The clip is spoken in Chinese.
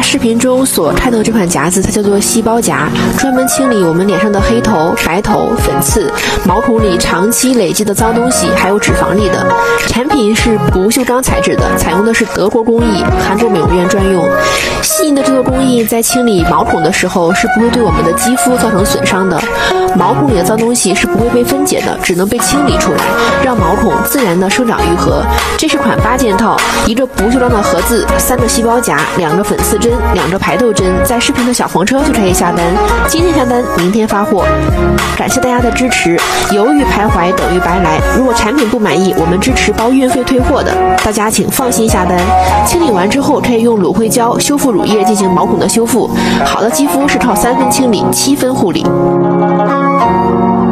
视频中所看到的这款夹子，它叫做细胞夹，专门清理我们脸上的黑头、白头、粉刺、毛孔里长期累积的脏东西，还有脂肪粒的。产品是不锈钢材质的，采用的是德国工艺，韩国美容院专用。细腻的制作工艺在清理毛孔的时候是不会对我们的肌肤造成损伤的，毛孔里的脏东西是不会被分解的，只能被清理出来，让毛孔自然的生长愈合。这是款8件套，一个不锈钢的盒子，3个细胞夹，2个粉刺针，2个排痘针，在视频的小黄车就可以下单。今天下单，明天发货。感谢大家的支持，犹豫徘徊等于白来。如果产品不满意，我们支持包运费退货的，大家请放心下单。清理完之后可以用芦荟胶修复乳液进行毛孔的修复。好的肌肤是靠3分清理7分护理。